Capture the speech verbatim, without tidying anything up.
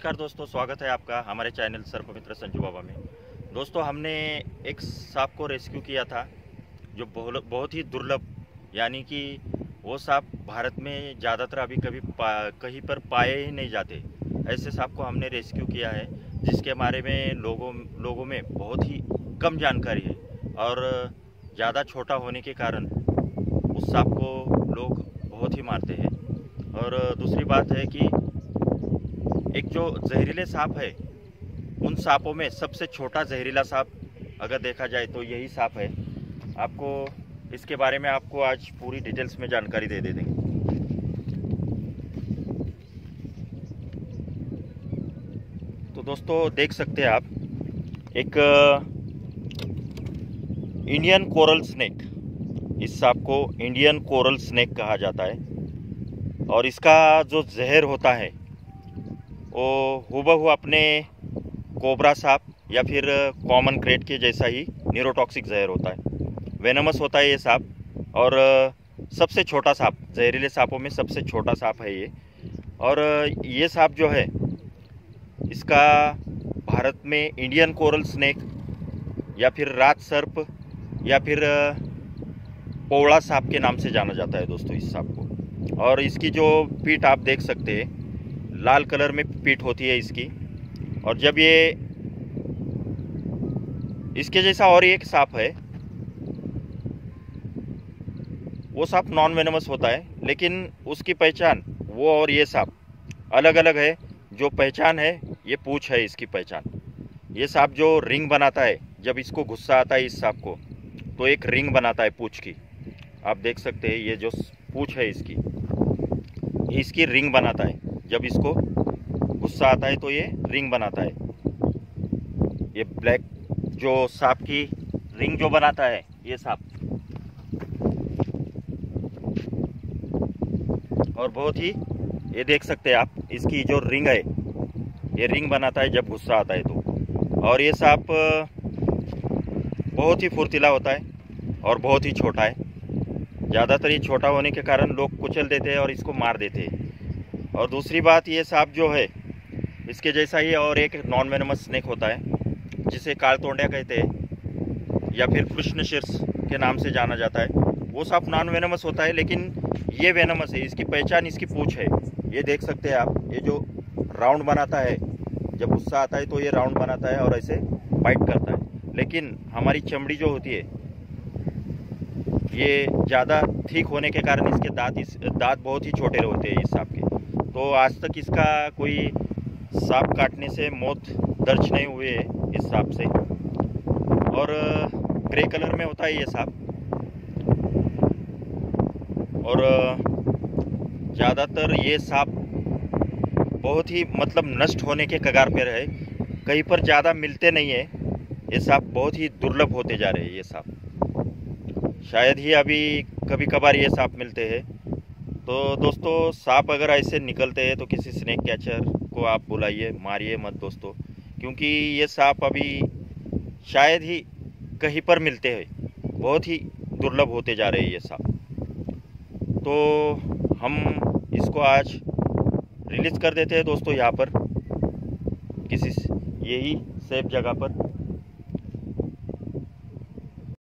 नमस्कार दोस्तों, स्वागत है आपका हमारे चैनल सर्पमित्र संजू बाबा में। दोस्तों, हमने एक सांप को रेस्क्यू किया था जो बहुत बहुत ही दुर्लभ, यानी कि वो सांप भारत में ज़्यादातर अभी कभी कहीं पर पाए ही नहीं जाते। ऐसे सांप को हमने रेस्क्यू किया है जिसके बारे में लोगों लोगों में बहुत ही कम जानकारी है और ज़्यादा छोटा होने के कारण उस सांप को लोग बहुत ही मारते हैं। और दूसरी बात है कि एक जो जहरीले सांप है, उन सांपों में सबसे छोटा जहरीला सांप अगर देखा जाए तो यही सांप है। आपको इसके बारे में आपको आज पूरी डिटेल्स में जानकारी दे दे देंगे। तो दोस्तों, देख सकते हैं आप एक इंडियन कोरल स्नेक, इस सांप को इंडियन कोरल स्नेक कहा जाता है और इसका जो जहर होता है वो हूबहू अपने कोबरा सांप या फिर कॉमन क्रेट के जैसा ही न्यूरोटॉक्सिक जहर होता है। वेनमस होता है ये सांप और सबसे छोटा सांप, जहरीले सांपों में सबसे छोटा सांप है ये। और ये सांप जो है, इसका भारत में इंडियन कोरल स्नेक या फिर रात सर्प या फिर पोवड़ा सांप के नाम से जाना जाता है दोस्तों इस सांप को। और इसकी जो पीठ आप देख सकते हैं, लाल कलर में पीठ होती है इसकी। और जब ये इसके जैसा और एक सांप है, वो सांप नॉन वेनमस होता है, लेकिन उसकी पहचान वो और ये सांप अलग अलग है। जो पहचान है, ये पूंछ है इसकी पहचान। ये सांप जो रिंग बनाता है, जब इसको गुस्सा आता है इस सांप को, तो एक रिंग बनाता है पूंछ की। आप देख सकते हैं ये जो पूंछ है इसकी, इसकी रिंग बनाता है। जब इसको गुस्सा आता है तो ये रिंग बनाता है। ये ब्लैक जो सांप की रिंग जो बनाता है ये सांप, और बहुत ही ये देख सकते हैं आप, इसकी जो रिंग है ये रिंग बनाता है जब गुस्सा आता है तो। और ये सांप बहुत ही फुर्तीला होता है और बहुत ही छोटा है। ज़्यादातर ये छोटा होने के कारण लोग कुचल देते हैं और इसको मार देते हैं। और दूसरी बात, ये सांप जो है, इसके जैसा ही और एक नॉन वेनमस स्नेक होता है जिसे कालतोंड्या कहते हैं या फिर कृष्ण शीर्ष के नाम से जाना जाता है। वो सांप नॉन वेनमस होता है, लेकिन ये वेनमस है। इसकी पहचान इसकी पूंछ है। ये देख सकते हैं आप, ये जो राउंड बनाता है, जब गुस्सा आता है तो ये राउंड बनाता है और ऐसे बाइट करता है। लेकिन हमारी चमड़ी जो होती है, ये ज़्यादा ठीक होने के कारण इसके दांत इस दांत बहुत ही छोटे होते हैं इस सांप के। तो आज तक इसका कोई सांप काटने से मौत दर्ज नहीं हुई है इस सांप से। और ग्रे कलर में होता है ये सांप और ज़्यादातर ये सांप बहुत ही मतलब नष्ट होने के कगार पर है। कहीं पर ज़्यादा मिलते नहीं है ये सांप, बहुत ही दुर्लभ होते जा रहे हैं ये सांप। शायद ही अभी कभी कभार ये सांप मिलते हैं। तो दोस्तों, सांप अगर ऐसे निकलते हैं तो किसी स्नेक कैचर को आप बुलाइए, मारिए मत दोस्तों, क्योंकि ये सांप अभी शायद ही कहीं पर मिलते हैं। बहुत ही दुर्लभ होते जा रहे हैं ये सांप। तो हम इसको आज रिलीज़ कर देते हैं दोस्तों, यहाँ पर किसी यही सेफ जगह पर।